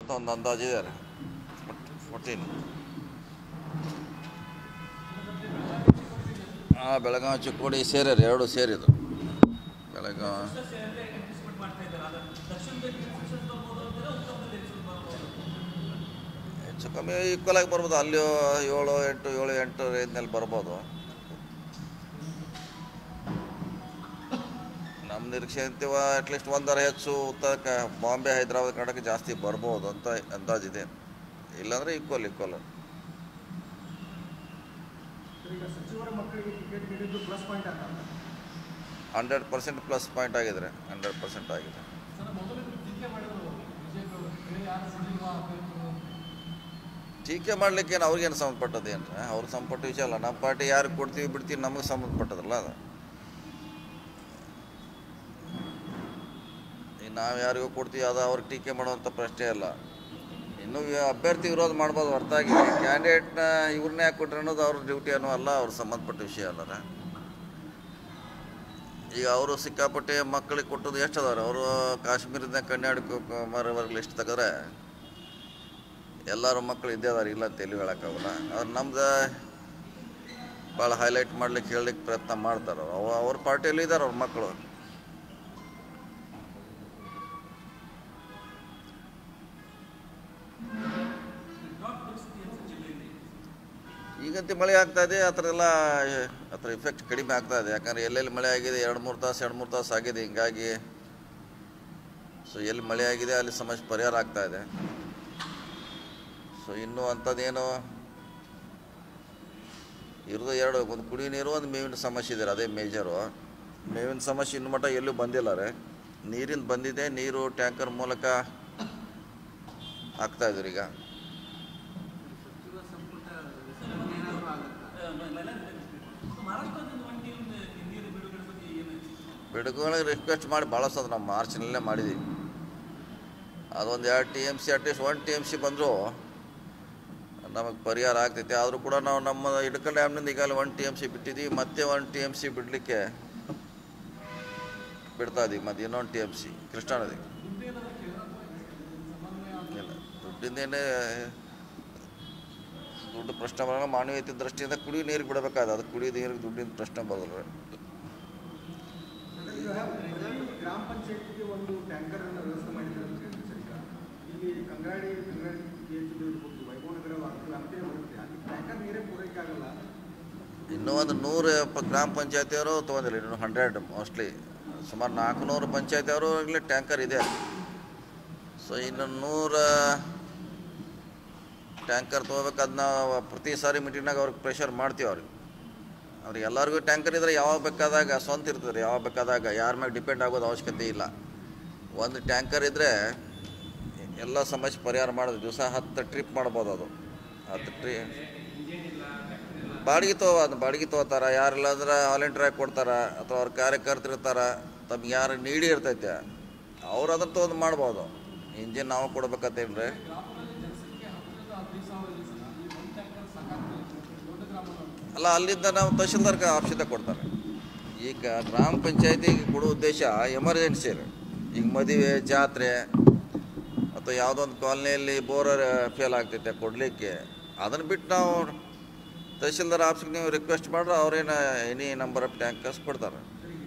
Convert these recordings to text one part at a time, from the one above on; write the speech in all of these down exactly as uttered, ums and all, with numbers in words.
ಒಂದು ಅಂದಾಜು ಇದೆ ಫೋರ್ಟೀನ್. ಹಾಂ, ಬೆಳಗಾವಿ ಚಿಕ್ಕೋಡಿ ಸೇರ್ಯಾರ, ಎರಡು ಸೇರಿದು. ಬೆಳಗಾವಿ ಹೆಚ್ಚು ಕಮ್ಮಿ ಈಕ್ವಲ್ ಆಗಿ ಬರ್ಬೋದು. ಅಲ್ಲಿ ಏಳು ಎಂಟು ಏಳು ಎಂಟು ರೇಂಜ್ನಲ್ಲಿ ಬರ್ಬೋದು. ನಮ್ಮ ನಿರೀಕ್ಷೆ ಅಂತೀವ ಅಟ್ಲೀಸ್ಟ್ ಒಂದರ ಹೆಚ್ಚು ಉತ್ತರ ಬಾಂಬೆ ಹೈದರಾಬಾದ್ ಕರ್ನಾಟಕ ಜಾಸ್ತಿ ಬರ್ಬೋದು ಅಂತ ಅಂದಾಜಿದೆ. ಇಲ್ಲಾಂದರೆ equal equal hundred percent plus point ಆಗಿದ್ರೆ ಹಂಡ್ರೆಡ್ ಪರ್ಸೆಂಟ್ ಆಗಿದೆ. ಟೀಕೆ ಮಾಡಲಿಕ್ಕೇನು ಅವ್ರಿಗೇನು ಸಂಬಂಧಪಟ್ಟದೇನು? ಅವ್ರಿಗೆ ಸಂಬಂಧಪಟ್ಟ ವಿಷಯ ಅಲ್ಲ. ನಮ್ಮ ಪಾರ್ಟಿ ಯಾರಿಗೆ ಕೊಡ್ತೀವಿ ಬಿಡ್ತೀವಿ ನಮಗೆ ಸಂಬಂಧಪಟ್ಟದಲ್ಲ ಅದು. ನಾವು ಯಾರಿಗೂ ಕೊಡ್ತೀವಿ ಅದು ಅವ್ರಿಗೆ ಟೀಕೆ ಮಾಡುವಂಥ ಪ್ರಶ್ನೆ ಅಲ್ಲ. ಇನ್ನೂ ಅಭ್ಯರ್ಥಿ ವಿರೋಧ ಮಾಡ್ಬೋದು ಹೊರತಾಗಿ ಕ್ಯಾಂಡಿಡೇಟ್ನ ಇವ್ರನ್ನೇ ಯಾಕೆ ಕೊಟ್ರೆ ಅನ್ನೋದು ಅವ್ರ ಡ್ಯೂಟಿ ಅನ್ನೋ ಅಲ್ಲ, ಅವ್ರ ಸಂಬಂಧಪಟ್ಟ ವಿಷಯ ಅಲ್ಲ. ಈಗ ಅವರು ಸಿಕ್ಕಾಪಟ್ಟೆ ಮಕ್ಕಳಿಗೆ ಕೊಟ್ಟದ್ದು ಎಷ್ಟು ಅದಾರೆ? ಅವರು ಕಾಶ್ಮೀರದಿಂದ ಕನ್ಯಾಕುಮಾರಿವರೆಗೆ ಲಿಸ್ಟ್ ತೆಗೆದ್ರೆ ಎಲ್ಲರೂ ಮಕ್ಕಳು ಇದ್ದೇ ಅದಾರೆ, ಇಲ್ಲ ಅಂತ ಎಲ್ಲಿ ಹೇಳೋಕ್ಕಾಗಲ್ಲ. ಅವ್ರು ನಮ್ದು ಭಾಳ ಹೈಲೈಟ್ ಮಾಡ್ಲಿಕ್ಕೆ ಹೇಳಲಿಕ್ಕೆ ಪ್ರಯತ್ನ ಮಾಡ್ತಾರೆ. ಅವ ಅವ್ರ ಪಾರ್ಟಿಯಲ್ಲಿ ಇದ್ದಾರೆ ಅವ್ರ ಮಕ್ಕಳು. ಈಗಂತೂ ಮಳೆ ಆಗ್ತಾಯಿದೆ, ಆ ಥರ ಎಲ್ಲ ಆ ಥರ ಇಫೆಕ್ಟ್ ಕಡಿಮೆ ಆಗ್ತಾಯಿದೆ. ಯಾಕಂದರೆ ಎಲ್ಲೆಲ್ಲಿ ಮಳೆ ಆಗಿದೆ ಎರಡು ಮೂರು ತಾಸು ಎರಡು ಮೂರು ತಾಸು ಆಗಿದೆ. ಹಿಂಗಾಗಿ ಸೊ ಎಲ್ಲಿ ಮಳೆ ಆಗಿದೆ ಅಲ್ಲಿ ಸಮಸ್ಯೆ ಪರಿಹಾರ ಆಗ್ತಾಯಿದೆ. ಸೊ ಇನ್ನೂ ಅಂಥದ್ದೇನು ಇರೋದು ಎರಡು, ಒಂದು ಕುಡಿಯೋ ನೀರು, ಒಂದು ಮೇವಿನ ಸಮಸ್ಯೆ ಇದೆ. ಅದೇ ಮೇಜರು. ಮೇವಿನ ಸಮಸ್ಯೆ ಇನ್ನು ಮಟ್ಟ ಎಲ್ಲೂ ಬಂದಿಲ್ಲ ರೀ. ನೀರಿಂದ ಬಂದಿದೆ, ನೀರು ಟ್ಯಾಂಕರ್ ಮೂಲಕ ಆಗ್ತಾಯಿದ್ರು. ಈಗ ಬಿಡುಗಡೆ ರಿಕ್ವೆಸ್ಟ್ ಮಾಡಿ ಭಾಳ ಸದ ನಾವು ಮಾರ್ಚ್ನಲ್ಲೇ ಮಾಡಿದ್ದೀವಿ. ಅದೊಂದು ಎರಡು T M C at least one T M C ಬಂದರೂ ನಮಗೆ ಪರಿಹಾರ ಆಗ್ತೈತೆ. ಆದರೂ ಕೂಡ ನಾವು ನಮ್ಮ ಇಡಕಲ್ ಡ್ಯಾಮ್ನಿಂದ ಈಗಾಗಲೇ ಒನ್ ಟಿ ಎಮ್ ಸಿ ಬಿಟ್ಟಿದ್ದೀವಿ. ಮತ್ತೆ ಒನ್ ಟಿ ಎಮ್ ಸಿ ಬಿಡಲಿಕ್ಕೆ ಬಿಡ್ತಾ ಇದ್ದೀವಿ. ಮತ್ತು ಇನ್ನೊಂದು ಟಿ ಎಮ್ ಸಿ ಕೃಷ್ಣಾ ನದಿ ಇಲ್ಲ ದುಡ್ಡಿಂದೇನೆ ದುಡ್ಡು ಪ್ರಶ್ನೆ ಬರೋಲ್ಲ. ಮಾನವೀಯತೆ ದೃಷ್ಟಿಯಿಂದ ಕುಡಿಯೋ ನೀರಿಗೆ ಬಿಡಬೇಕಾದ, ಅದು ಕುಡಿಯೋ ನೀರಿಗೆ ದುಡ್ಡಿನ ಪ್ರಶ್ನೆ ಬರೋಲ್ಲ. ಗ್ರಾಮ ಪಂಚಾಯತ್ಗೆ ಒಂದು ಟ್ಯಾಂಕರ್ ಅನ್ನು ವ್ಯವಸ್ಥೆ ಮಾಡಿದ್ದಾರೆ ಅಂತ ಇಲ್ಲಿ ಕಂಗಾಡಿ ಕಂಗಾಡಿ ವೈಭವನಗರ ಅಂತೇ ಬರುತ್ತೆ. ಅಲ್ಲಿ ಟ್ಯಾಂಕರ್ ನೀರೇ ಪೂರೈಕೆ ಆಗಲ್ಲ. ಇನ್ನೂ ಒಂದು ನೂರು ಗ್ರಾಮ ಪಂಚಾಯತಿಯವರು ತೊಗೊಂಡಿಲ್ಲ, ಇನ್ನೂ ಹಂಡ್ರೆಡ್ ಮೋಸ್ಟ್ಲಿ ಸುಮಾರು ನಾಲ್ಕುನೂರು ಪಂಚಾಯತಿಯವರು ಇಲ್ಲಿ ಟ್ಯಾಂಕರ್ ಇದೆ. ಸೊ ಇನ್ನು ನೂರ ಟ್ಯಾಂಕರ್ ತೊಗೋಬೇಕು. ಅದನ್ನ ಪ್ರತಿ ಸಾರಿ ಮೀಟಿಂಗ್ನಾಗ ಅವ್ರಿಗೆ ಪ್ರೆಷರ್ ಮಾಡ್ತೀವಿ. ಅವ್ರಿಗೆ ಅವ್ರಿಗೆ ಎಲ್ಲರಿಗೂ ಟ್ಯಾಂಕರ್ ಇದ್ದರೆ ಯಾವಾಗ ಬೇಕಾದಾಗ ಸ್ವಂತ ಇರ್ತದೆ, ಯಾವಾಗ ಬೇಕಾದಾಗ ಯಾರ ಮ್ಯಾಗ ಡಿಪೆಂಡ್ ಆಗೋದು ಅವಶ್ಯಕತೆ ಇಲ್ಲ. ಒಂದು ಟ್ಯಾಂಕರ್ ಇದ್ದರೆ ಎಲ್ಲ ಸಮಸ್ಯೆ ಪರಿಹಾರ ಮಾಡೋದು. ದಿವಸ ಹತ್ತು ಟ್ರಿಪ್ ಮಾಡ್ಬೋದು. ಅದು ಹತ್ತು ಟ್ರಿ ಬಾಡಿಗೆ ತಗೋ ಅದು ಬಾಡಿಗೆ ತೊಗೋತಾರೆ. ಯಾರಿಲ್ಲ ಅಂದ್ರೆ ವಾಲಂಟಿಯರಾಗಿ ಕೊಡ್ತಾರೆ, ಅಥವಾ ಅವ್ರ ಕಾರ್ಯಕರ್ತರು ಇರ್ತಾರೆ, ತಮ್ಗೆ ಯಾರು ನೀಡಿ ಇರ್ತೈತೆ ಅವ್ರು ಅದನ್ನು ತೊಗೊಂಡು ಮಾಡ್ಬೋದು. ಇಂಜಿನ್ ನಾವು ಕೊಡ್ಬೇಕಂತೇನು ರೀ? ಅಲ್ಲ, ಅಲ್ಲಿಂದ ನಾವು ತಹಶೀಲ್ದಾರ್ಗೆ ಆಫೀಸಿಂದ ಕೊಡ್ತಾರೆ. ಈಗ ಗ್ರಾಮ ಪಂಚಾಯತಿಗೆ ಕೊಡೋ ಉದ್ದೇಶ ಎಮರ್ಜೆನ್ಸಿ ರೀ. ಈಗ ಮದುವೆ, ಜಾತ್ರೆ ಅಥವಾ ಯಾವುದೋ ಒಂದು ಕಾಲನಿಯಲ್ಲಿ ಬೋರರ್ ಫೇಲ್ ಆಗ್ತೈತೆ ಕೊಡಲಿಕ್ಕೆ, ಅದನ್ನು ಬಿಟ್ಟು ನಾವು ತಹಶೀಲ್ದಾರ್ ಆಫೀಸ್ಗೆ ನೀವು ರಿಕ್ವೆಸ್ಟ್ ಮಾಡ್ರೆ ಅವ್ರೇನು ಎನಿ ನಂಬರ್ ಆಫ್ ಟ್ಯಾಂಕರ್ಸ್ ಕೊಡ್ತಾರೆ.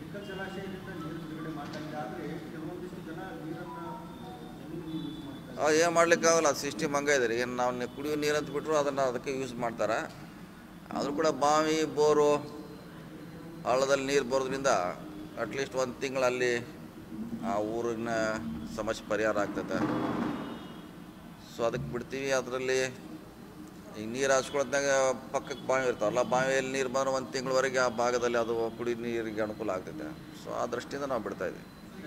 ಏನು ಮಾಡ್ಲಿಕ್ಕಾಗಲ್ಲ, ಅದು ಸಿಸ್ಟಮ್ ಹಂಗೆ ಇದೆ ರೀ. ಏನು ನಾವು ಕುಡಿಯೋ ನೀರಂತ ಬಿಟ್ಟರು ಅದನ್ನು ಅದಕ್ಕೆ ಯೂಸ್ ಮಾಡ್ತಾರೆ. ಆದರೂ ಕೂಡ ಬಾವಿ ಬೋರು ಹಳ್ಳದಲ್ಲಿ ನೀರು ಬರೋದ್ರಿಂದ ಅಟ್ಲೀಸ್ಟ್ ಒಂದು ತಿಂಗಳಲ್ಲಿ ಆ ಊರಿನ ಸಮಸ್ಯೆ ಪರಿಹಾರ ಆಗ್ತೈತೆ. ಸೊ ಅದಕ್ಕೆ ಬಿಡ್ತೀವಿ. ಅದರಲ್ಲಿ ಈಗ ನೀರು ಹಾಸ್ಕೊಳ್ಳೋದ್ನಾಗ ಪಕ್ಕಕ್ಕೆ ಬಾವಿ ಇರ್ತಾವಲ್ಲ, ಬಾವಿಯಲ್ಲಿ ನೀರು ಬಂದ್ರೆ ಒಂದು ತಿಂಗಳವರೆಗೆ ಆ ಭಾಗದಲ್ಲಿ ಅದು ಕುಡಿ ನೀರಿಗೆ ಅನುಕೂಲ ಆಗ್ತೈತೆ. ಸೊ ಆ ದೃಷ್ಟಿಯಿಂದ ನಾವು ಬಿಡ್ತಾಯಿದ್ವಿ.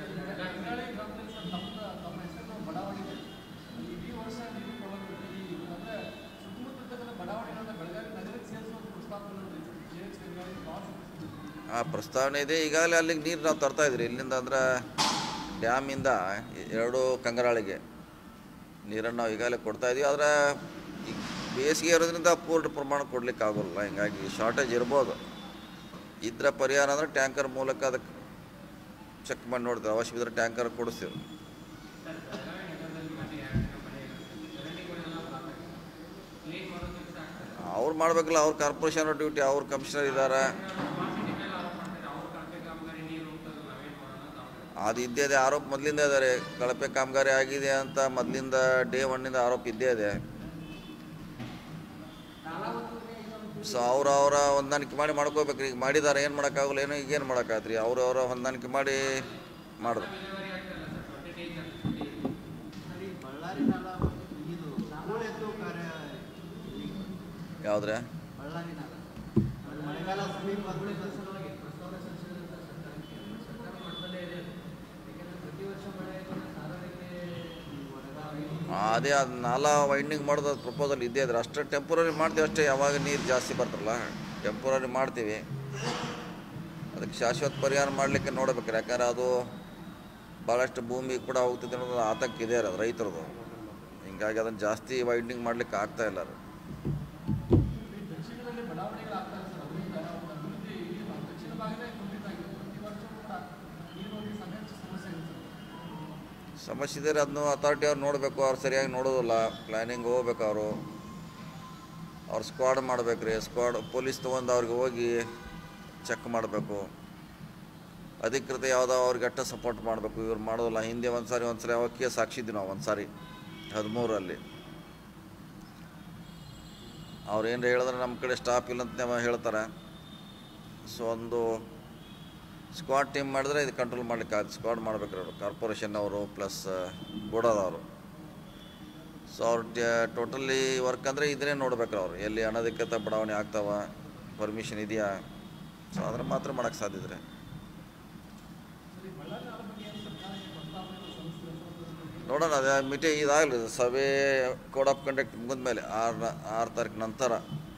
ಆ ಪ್ರಸ್ತಾವನೆ ಇದೆ. ಈಗಾಗಲೇ ಅಲ್ಲಿಗೆ ನೀರು ನಾವು ತರ್ತಾಯಿದ್ರಿ. ಇಲ್ಲಿಂದ ಅಂದ್ರೆ ಡ್ಯಾಮಿಂದ ಎರಡು ಕಂಗರಾಳಿಗೆ ನೀರನ್ನು ನಾವು ಈಗಾಗಲೇ ಕೊಡ್ತಾಯಿದ್ದೀವಿ. ಆದರೆ ಈಗ ಬೇಸಿಗೆ ಇರೋದ್ರಿಂದ ಪೂರ್ಣ ಪ್ರಮಾಣ ಕೊಡ್ಲಿಕ್ಕೆ ಆಗೋಲ್ಲ. ಹಿಂಗಾಗಿ ಶಾರ್ಟೇಜ್ ಇರ್ಬೋದು. ಇದ್ರ ಪರಿಹಾರ ಅಂದರೆ ಟ್ಯಾಂಕರ್ ಮೂಲಕ ಅದಕ್ಕೆ ಚೆಕ್ ಮಾಡಿ ನೋಡ್ತೀವಿ. ಅವಶ್ಯವಿದ್ರೆ ಟ್ಯಾಂಕರ್ ಕೊಡಿಸ್ತೀವಿ. ಅವ್ರು ಮಾಡಬೇಕಲ್ಲ, ಅವ್ರ ಕಾರ್ಪೊರೇಷನ್ ಡ್ಯೂಟಿ, ಅವ್ರ ಕಮಿಷನರ್ ಇದ್ದಾರೆ. ಅದು ಇದ್ದೇ ಇದೆ, ಆರೋಪ ಮೊದಲಿಂದ ಇದ್ದಾರೆ. ಕಳಪೆ ಕಾಮಗಾರಿ ಆಗಿದೆ ಅಂತ ಮೊದಲಿಂದ ಡೇ ಒನ್ನಿಂದ ಆರೋಪ ಇದ್ದೇ ಇದೆ. ಸೊ ಅವ್ರು ಅವರ ಹೊಂದಾಣಿಕೆ ಮಾಡಿ ಮಾಡ್ಕೋಬೇಕ್ರಿ. ಈಗ ಮಾಡಿದ್ದಾರೆ, ಏನು ಮಾಡೋಕ್ಕಾಗಲ್ಲ, ಏನೋ ಈಗೇನು ಮಾಡೋಕ್ಕಾಗ್ತ್ರಿ, ಅವ್ರು ಅವರ ಹೊಂದಾಣಿಕೆ ಮಾಡಿ ಮಾಡಿದ್ರು. ಯಾವುದ್ರೆ ಅದೇ ಅದು ನಾಲ ವೈಂಡಿಂಗ್ ಮಾಡೋದು ಪ್ರಪೋಸಲ್ ಇದ್ದೇ ಇದ್ರೆ ಅಷ್ಟೇ ಟೆಂಪ್ರರಿ ಮಾಡ್ತೀವಿ ಅಷ್ಟೇ. ಯಾವಾಗ ನೀರು ಜಾಸ್ತಿ ಬರ್ತಲ್ಲ ಟೆಂಪ್ರರಿ ಮಾಡ್ತೀವಿ, ಅದಕ್ಕೆ ಶಾಶ್ವತ ಪರಿಹಾರ ಮಾಡಲಿಕ್ಕೆ ನೋಡ್ಬೇಕ್ರಿ. ಯಾಕಂದ್ರೆ ಅದು ಭಾಳಷ್ಟು ಭೂಮಿ ಕೂಡ ಹೋಗ್ತಿದೆ ಅನ್ನೋದು ಆತಂಕ ಇದೆ ಅದು ರೈತರದು. ಹಿಂಗಾಗಿ ಅದನ್ನು ಜಾಸ್ತಿ ವೈಂಡಿಂಗ್ ಮಾಡಲಿಕ್ಕೆ ಆಗ್ತಾ ಇಲ್ಲ ಅದು. ಸಮಸ್ಯೆ ಇದ್ದರೆ ಅದನ್ನು ಅಥಾರಿಟಿ ಅವ್ರು ನೋಡಬೇಕು. ಅವ್ರು ಸರಿಯಾಗಿ ನೋಡೋದಿಲ್ಲ, ಪ್ಲ್ಯಾನಿಂಗ್ ಹೋಗ್ಬೇಕು. ಅವರು ಅವ್ರು ಸ್ಕ್ವಾಡ್ ಮಾಡ್ಬೇಕು ರೀ. ಸ್ಕ್ವಾಡ್ ಪೊಲೀಸ್ ತೊಗೊಂಡು ಅವ್ರಿಗೆ ಹೋಗಿ ಚೆಕ್ ಮಾಡಬೇಕು. ಅಧಿಕೃತ ಯಾವುದೋ ಅವ್ರಿಗೆ ಅಟ್ಟ ಸಪೋರ್ಟ್ ಮಾಡಬೇಕು. ಇವ್ರು ಮಾಡೋದಿಲ್ಲ. ಹಿಂದೆ ಒಂದು ಸಾರಿ ಒಂದು ಸಾರಿ ಅವಾಗ ಕೇಸ್ ಹಾಕ್ಸಿದ್ವಿ ನಾವು, ಒಂದು ಸಾರಿ ಹದಿಮೂರಲ್ಲಿ. ಅವ್ರು ಏನರ ಹೇಳಿದ್ರೆ ನಮ್ಮ ಕಡೆ ಸ್ಟಾಪ್ ಇಲ್ಲ ಅಂತ ಹೇಳ್ತಾರೆ. ಸೊ ಒಂದು ಸ್ಕ್ವಾಡ್ ಟೀಮ್ ಮಾಡಿದ್ರೆ ಇದು ಕಂಟ್ರೋಲ್ ಮಾಡ್ಲಿಕ್ಕೆ ಆಗುತ್ತೆ. ಸ್ಕ್ವಾಡ್ ಮಾಡ್ಬೇಕು ಅವರು, ಕಾರ್ಪೊರೇಷನ್ ಅವರು ಪ್ಲಸ್ ಗೋಡಾದವರು. ಸೊ ಅವ್ರು ಟೋಟಲಿ ವರ್ಕ್ ಅಂದರೆ ಇದನ್ನೇ ನೋಡ್ಬೇಕು ಅವ್ರು, ಎಲ್ಲಿ ಅನಧಿಕೃತ ಬಡಾವಣೆ ಆಗ್ತಾವ, ಪರ್ಮಿಷನ್ ಇದೆಯಾ. ಸೊ ಅದ್ರ ಮಾತ್ರ ಮಾಡೋಕ್ಕೆ ಸಾಧ್ಯ ಇದ್ರೆ ನೋಡೋಣ. ಅದೇ ಮೀಟಿಂಗ್ ಇದಾಗಲಿ, ಸಭೆ ಕೋಡ್ ಆಫ್ ಕಂಡಕ್ಟ್ ಮುಗಿದ ಮೇಲೆ ಆರು ಆರು ತಾರೀಕು ನಂತರ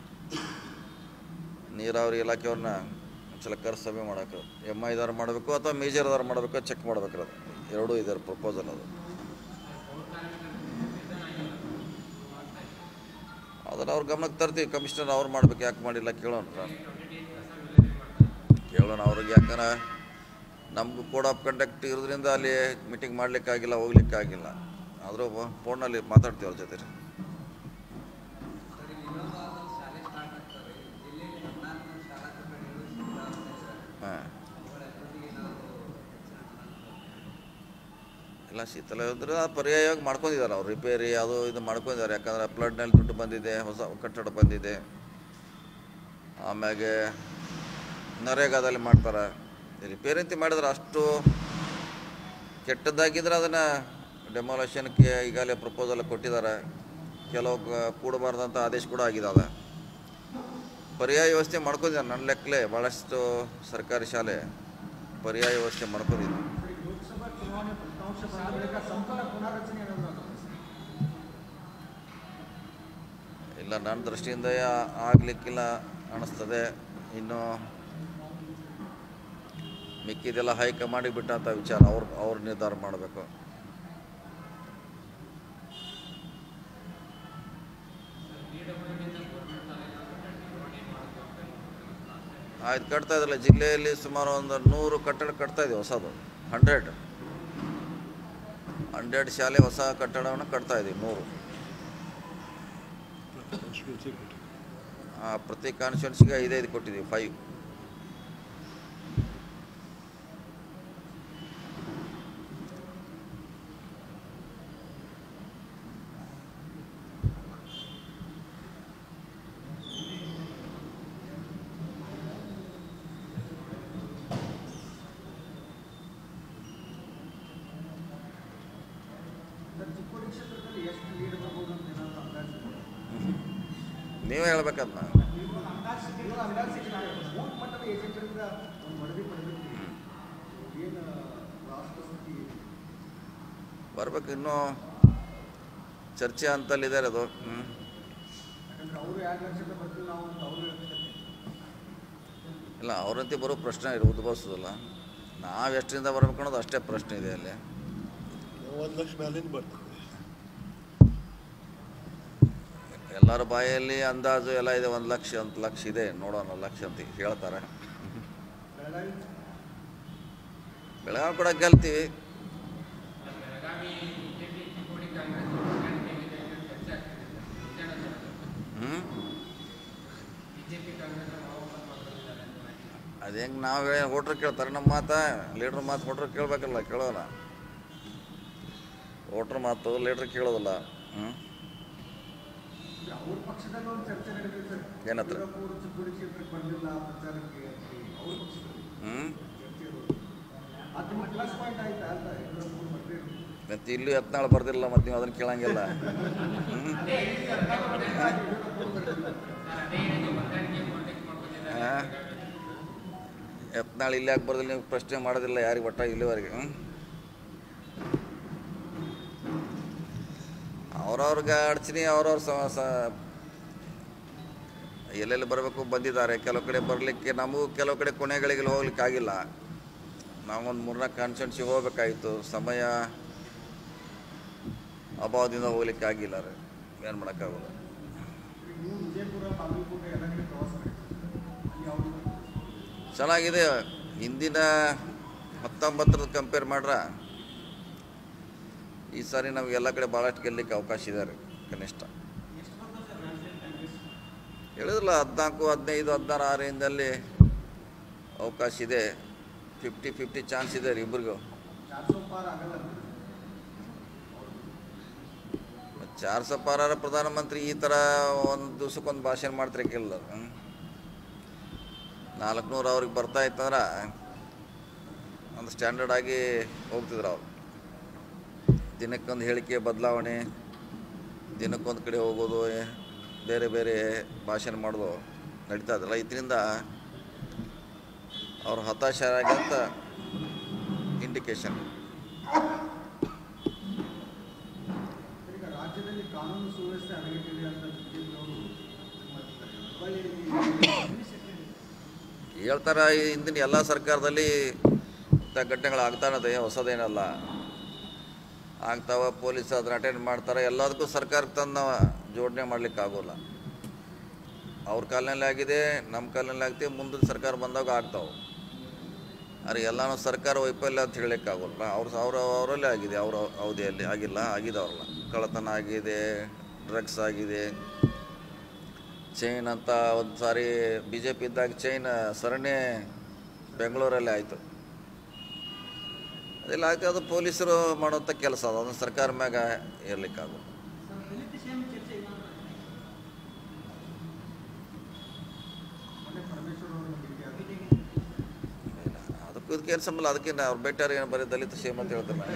ನೀರಾವರಿ ಇಲಾಖೆಯವ್ರನ್ನ ಒಂದ್ಸಲ ಕರ್ ಸಭೆ ಮಾಡೋಕೆ ಎಮ್ ಐದಾರು ಮಾಡಬೇಕು ಅಥವಾ ಮೇಜರ್ದಾರು ಮಾಡಬೇಕು, ಚೆಕ್ ಮಾಡ್ಬೇಕು. ಅದು ಎರಡೂ ಇದೆ ಪ್ರಪೋಸಲ್. ಅದು ಅದನ್ನು ಅವ್ರ ಗಮನಕ್ಕೆ ತರ್ತೀವಿ. ಕಮಿಷನರ್ ಅವ್ರು ಮಾಡ್ಬೇಕು, ಯಾಕೆ ಮಾಡಿಲ್ಲ ಕೇಳೋಣ ಕೇಳೋಣ ಅವ್ರಿಗೆ. ಯಾಕಂದ್ರೆ ನಮಗೂ ಕೋಡ್ ಆಫ್ ಕಂಡಕ್ಟ್ ಇರೋದ್ರಿಂದ ಅಲ್ಲಿ ಮೀಟಿಂಗ್ ಮಾಡಲಿಕ್ಕಾಗಿಲ್ಲ, ಹೋಗ್ಲಿಕ್ಕಾಗಿಲ್ಲ. ಆದರೂ ಫೋನಲ್ಲಿ ಮಾತಾಡ್ತೀವಿ ಅವ್ರ ಜೊತೆ. ಹಾಂ ಇಲ್ಲ, ಶೀತಲ ಇದ್ರೆ ಪರ್ಯಾಯವಾಗಿ ಮಾಡ್ಕೊಂಡಿದ್ದಾರೆ ಅವ್ರು. ರಿಪೇರಿ ಅದು ಇದು ಮಾಡ್ಕೊಂಡಿದ್ದಾರೆ. ಯಾಕಂದ್ರೆ ಫ್ಲಡ್ನಲ್ಲಿ ದುಡ್ಡು ಬಂದಿದೆ, ಹೊಸ ಕಟ್ಟಡ ಬಂದಿದೆ. ಆಮ್ಯಾಗೆ ನರೇಗಾದಲ್ಲಿ ಮಾಡ್ತಾರೆ. ರಿಪೇರಿ ಅಂತ ಮಾಡಿದ್ರೆ ಅಷ್ಟು ಕೆಟ್ಟದ್ದಾಗಿದ್ರೆ ಅದನ್ನು ಡೆಮಾಲೇಷನ್ಗೆ ಈಗಾಗಲೇ ಪ್ರಪೋಸಲ್ ಕೊಟ್ಟಿದ್ದಾರೆ. ಕೆಲವು ಕೂಡಬಾರ್ದಂಥ ಆದೇಶ ಕೂಡ ಆಗಿದೆ. ಪರ್ಯಾಯ ವ್ಯವಸ್ಥೆ ಮಾಡ್ಕೊಂಡಿದ್ದಾರೆ. ನನ್ನ ಲೆಕ್ಕಲೆ ಭಾಳಷ್ಟು ಸರ್ಕಾರಿ ಶಾಲೆ ಪರ್ಯಾಯ ವ್ಯವಸ್ಥೆ ಮಾಡ್ಕೊಂಡಿದ್ದಾರೆ. ಇಲ್ಲ, ನನ್ನ ದೃಷ್ಟಿಯಿಂದ ಆಗಲಿಕ್ಕಿಲ್ಲ ಅನ್ನಿಸ್ತದೆ. ಇನ್ನು ಮಿಕ್ಕಿದೆಲ್ಲ ಹೈಕಮಾಂಡಿಗೆ ಬಿಟ್ಟಂಥ ವಿಚಾರ, ಅವ್ರು ಅವ್ರು ನಿರ್ಧಾರ ಮಾಡಬೇಕು. ಆಯ್ತು, ಕಟ್ತಾ ಇದ್ರಲ್ಲ ಜಿಲ್ಲೆಯಲ್ಲಿ ಸುಮಾರು ಒಂದು ನೂರು ಕಟ್ಟಡ ಕಟ್ತಾ ಇದ್ದೀವಿ ಹೊಸದು. ಹಂಡ್ರೆಡ್ ಹಂಡ್ರೆಡ್ ಶಾಲೆ ಹೊಸ ಕಟ್ಟಡವನ್ನು ಕಟ್ತಾ ಇದ್ದೀವಿ. ನೂರು ಪ್ರತಿ ಕಾನ್ಸ್ಟಿಟ್ಯೂನ್ಸಿಗೆ ಐದೈದು ಕೊಟ್ಟಿದ್ದೀವಿ, ಫೈವ್. ನೀವೇ ಹೇಳ್ಬೇಕಂತ ಬರ್ಬೇಕು. ಇನ್ನೂ ಚರ್ಚೆ ಅಂತಲ್ಲಿದ್ದಾರೆ ಅದು. ಹ್ಞೂ ಇಲ್ಲ, ಅವ್ರಂತೆ ಬರೋ ಪ್ರಶ್ನೆ ಉದ್ಭವಿಸೋದಿಲ್ಲ. ನಾವು ಎಷ್ಟರಿಂದ ಬರ್ಬೇಕು ಅನ್ನೋದು ಅಷ್ಟೇ ಪ್ರಶ್ನೆ ಇದೆ ಅಲ್ಲಿ. ಒಂದು ಲಕ್ಷ ಮೇಲಿಂದ ಬರ್ತದೆ. ಎಲ್ಲರ ಬಾಯಲ್ಲಿ ಅಂದಾಜು ಎಲ್ಲ ಇದೆ, ಒಂದು ಲಕ್ಷ ಒಂದು ಲಕ್ಷ ಇದೆ, ನೋಡೋಣ ಲಕ್ಷ ಅಂತ ಹೇಳ್ತಾರೆ. ಬೆಳಗಾವಿ ಕೂಡ ಗೆಲ್ತೀವಿ. ಹ್ಞೂ ಅದು ಹೆಂಗೆ ನಾವು ವೋಟ್ರ್ ಕೇಳ್ತಾರೆ ನಮ್ಮ ಮಾತಾ, ಲೀಡ್ರ್ ಮಾತು ವೋಟ್ರ್ ಕೇಳಬೇಕಲ್ಲ, ಕೇಳೋಲ್ಲ. ವೋಟ್ರ್ ಮಾತು ಲೀಡ್ರ್ ಕೇಳೋದಿಲ್ಲ. ಹ್ಞೂ ಅವ್ರ ಪಕ್ಷದಲ್ಲಿ ಒಂದು ಚರ್ಚೆ ನಡೆದಿದೆ ಸರ್. ಏನತ್ರ? ಯಡಿಯೂರಪ್ಪ ಚಿಕ್ಕೋಡಿ ಕ್ಷೇತ್ರಕ್ಕೆ ಬಂದಿಲ್ಲ ಪ್ರಚಾರಕ್ಕೆ ಅವ್ರ ಪಕ್ಷದಲ್ಲಿ ಹ್ಞೂ ಚರ್ಚೆ ಅದು ನಿಮ್ಮ ಪ್ಲಸ್ ಪಾಯಿಂಟ್ ಆಯ್ತಾ ಅಂತ ಯಡಿಯೂರಪ್ಪ ಬರ್ತಿರೋದು. ಮತ್ತು ಇಲ್ಲೂ ಯತ್ನಾಳ್ ಬರ್ದಿಲ್ಲ, ಮತ್ತು ನೀವು ಅದನ್ನು ಕೇಳಂಗಿಲ್ಲ. ಹ್ಞೂ ಹಾಂ ಯತ್ನಾಳ್ ಇಲ್ಲಿ ಯಾಕೆ ಬರ್ದಿಲ್ಲ ನೀವು ಪ್ರಶ್ನೆ ಮಾಡೋದಿಲ್ಲ ಯಾರಿಗೆ ಒಟ್ಟ ಇಲ್ಲಿವರೆಗೆ. ಹ್ಞೂ ಅವ್ರವ್ರಿಗೆ ಅಡಚಣೆ ಅವ್ರವ್ರ ಸ ಎಲ್ಲೆಲ್ಲಿ ಬರಬೇಕು ಬಂದಿದ್ದಾರೆ. ಕೆಲವು ಕಡೆ ಬರಲಿಕ್ಕೆ ನಮಗೂ ಕೆಲವು ಕಡೆ ಕೊನೆಗಳಿಗೆ ಹೋಗ್ಲಿಕ್ಕೆ ಆಗಿಲ್ಲ. ನಾವೊಂದು ಮೂರ್ನಾಲ್ಕು ಕಾನ್ಸ್ಟಿಟ್ಯೂನ್ಸಿಗೆ ಹೋಗ್ಬೇಕಾಯಿತು, ಸಮಯ ಅಭಾವದಿಂದ ಹೋಗ್ಲಿಕ್ಕೆ ಆಗಿಲ್ಲ ರೀ, ಏನು ಮಾಡೋಕ್ಕಾಗಲ್ಲ. ನೀವು ವಿಜಯಪುರ ಬಾಗಲಕೋಟೆ ಎಲ್ಲ ಕಡೆ ಪ್ರವಾಸ ಮಾಡಿದ್ದೀರಿ, ಅಲ್ಲಿ ಯಾವುದು ಚೆನ್ನಾಗಿದೆ. ಹಿಂದಿನ ಹತ್ತೊಂಬತ್ತರದ್ದು ಕಂಪೇರ್ ಮಾಡ್ರೆ ಈ ಸಾರಿ ನಮಗೆ ಎಲ್ಲ ಕಡೆ ಭಾಳಷ್ಟು ಗೆಲ್ಲಲಿಕ್ಕೆ ಅವಕಾಶ ಇದೆ ರೀ. ಕನಿಷ್ಠ ಹೇಳಿದ್ರಲ್ಲ ಹದಿನಾಲ್ಕು ಹದಿನೈದು ಹದಿನಾರು ಆರಿಂದಲ್ಲಿ ಅವಕಾಶ ಇದೆ. ಫಿಫ್ಟಿ ಫಿಫ್ಟಿ ಚಾನ್ಸ್ ಇದೆ ರೀ ಇಬ್ಬರಿಗೂ. ಚಾರ್ ಸौ ಪಾರಾರ ಪ್ರಧಾನಮಂತ್ರಿ ಈ ಥರ ಒಂದು ದಿವ್ಸಕ್ಕೊಂದು ಭಾಷಣ ಮಾಡ್ತಾರೆ ಕೇಳಿಲ್ಲ. ನಾಲ್ಕುನೂರು ಅವ್ರಿಗೆ ಬರ್ತಾ ಇತ್ತಂದ್ರೆ ಒಂದು ಸ್ಟ್ಯಾಂಡರ್ಡ್ ಆಗಿ ಹೋಗ್ತಿದ್ರು ಅವ್ರು. ದಿನಕ್ಕೊಂದು ಹೇಳಿಕೆ ಬದಲಾವಣೆ, ದಿನಕ್ಕೊಂದು ಕಡೆ ಹೋಗೋದು, ಬೇರೆ ಬೇರೆ ಭಾಷಣ ಮಾಡೋದು ನಡೀತಾ ಇದ್ರಲ್ಲ, ಇದರಿಂದ ಅವ್ರು ಹತಾಶರಾಗಂತ ಇಂಡಿಕೇಶನ್. ಈಗ ರಾಜ್ಯದಲ್ಲಿ ಕಾನೂನು ಸುವ್ಯವಸ್ಥೆ ಹದಗೆಟ್ಟಿದೆ ಅಂತ ಹೇಳ್ತಾರೆ. ಹಿಂದಿನ ಎಲ್ಲ ಸರ್ಕಾರದಲ್ಲಿ ಇಂಥ ಘಟನೆಗಳು ಆಗ್ತಾನದೆ, ಹೊಸದೇನಲ್ಲ, ಆಗ್ತಾವ. ಪೊಲೀಸ್ ಅದನ್ನ ಅಟೆಂಡ್ ಮಾಡ್ತಾರೆ. ಎಲ್ಲದಕ್ಕೂ ಸರ್ಕಾರಕ್ಕೆ ತಂದು ನಾವು ಜೋಡಣೆ ಮಾಡ್ಲಿಕ್ಕೆ ಆಗೋಲ್ಲ. ಅವ್ರ ಕಾಲದಲ್ಲಿ ಆಗಿದೆ, ನಮ್ಮ ಕಾಲದಲ್ಲಿ ಆಗ್ತೀವಿ, ಮುಂದಿನ ಸರ್ಕಾರ ಬಂದಾಗ ಆಗ್ತಾವೆ. ಆದರೆ ಎಲ್ಲನೂ ಸರ್ಕಾರ ವೈಫಲ್ಯ ಅಂತ ಹೇಳಲಿಕ್ಕಾಗೋಲ್ಲ. ಅವ್ರು ಅವ್ರ ಅವರಲ್ಲೇ ಆಗಿದೆ, ಅವ್ರ ಅವಧಿಯಲ್ಲಿ ಆಗಿಲ್ಲ, ಆಗಿದವ್ರಲ್ಲ. ಕಳ್ಳತನ ಆಗಿದೆ, ಡ್ರಗ್ಸ್ ಆಗಿದೆ, ಚೈನ್ ಅಂತ ಒಂದು ಸಾರಿ ಬಿ ಜೆ ಪಿ ಇದ್ದಾಗ ಚೈನ್ ಸರಣಿ ಬೆಂಗಳೂರಲ್ಲೇ ಆಯಿತು. ಅದೆಲ್ಲ ಆಗ್ತದೆ. ಅದು ಪೊಲೀಸರು ಮಾಡೋಂಥ ಕೆಲಸ, ಅದು ಅದನ್ನು ಸರ್ಕಾರ ಮ್ಯಾಗ ಇರಲಿಕ್ಕಾಗೋಲ್ಲ. ಅದಕ್ಕೂ ಇದಕ್ಕೆ ಏನು ಸಂಬಂಧ? ಅದಕ್ಕೆ ಅವ್ರು ಬೆಟ್ಟರ್ ಏನು ಬರೀ ದಲಿತ ಸೇಮ್ ಅಂತ ಹೇಳ್ತಾರೆ.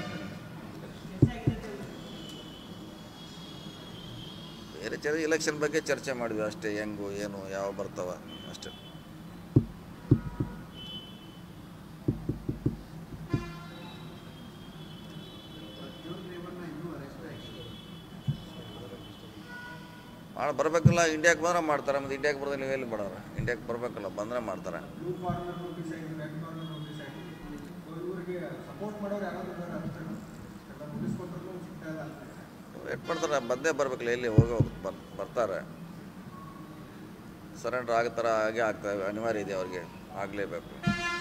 ಬೇರೆ ಚರ್ಚೆ ಇಲೆಕ್ಷನ್ ಬಗ್ಗೆ ಚರ್ಚೆ ಮಾಡಿದ್ವಿ ಅಷ್ಟೇ, ಹೆಂಗು ಏನು ಯಾವ ಬರ್ತಾವ ಅಷ್ಟೇ. ಮಾಡಿ ಬರಬೇಕಲ್ಲ. ಇಂಡಿಯಾಕ್ಕೆ ಬಂದ್ರೆ ಮಾಡ್ತಾರೆ, ಮತ್ತು ಇಂಡಿಯಾಕ್ಕೆ ಬರೋದು ನೀವು ಎಲ್ಲಿ ಮಾಡೋರು? ಇಂಡಿಯಾಕ್ಕೆ ಬರಬೇಕಲ್ಲ, ಬಂದರೆ ಮಾಡ್ತಾರೆ. ವೇಟ್ ಮಾಡ್ತಾರೆ, ಬಂದೇ ಬರಬೇಕಲ್ಲ, ಎಲ್ಲಿ ಹೋಗಿ ಹೋಗಿ ಬರ್ ಬರ್ತಾರೆ. ಸರೆಂಡರ್ ಆಗ್ತಾರ, ಹಾಗೆ ಆಗ್ತವೆ, ಅನಿವಾರ್ಯ ಇದೆ ಅವ್ರಿಗೆ, ಆಗಲೇಬೇಕು.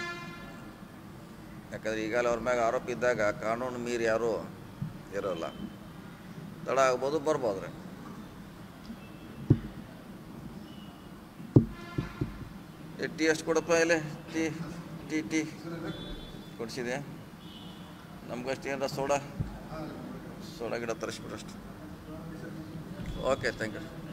ಯಾಕಂದರೆ ಈಗಾಗಲೇ ಅವ್ರ ಮ್ಯಾಗ ಆರೋಪ ಇದ್ದಾಗ ಕಾನೂನು ಮೀರಿ ಯಾರೂ ಇರೋಲ್ಲ. ತಡ ಆಗ್ಬೋದು, ಬರ್ಬೋದ್ರಿ. ಟೀ ಎಷ್ಟು ಕೊಡಪ್ಪ ಇಲ್ಲಿ? ಟೀ ಟೀ ಟೀ ಕೊಡಿಸಿದೆ. ನಮ್ಗಷ್ಟು ಏನಾರ ಸೋಡಾ ಸೋಡಾ ಗಿಡ ತರಿಸ್ಬಿಡ್ರಷ್ಟು. Okay, thank you.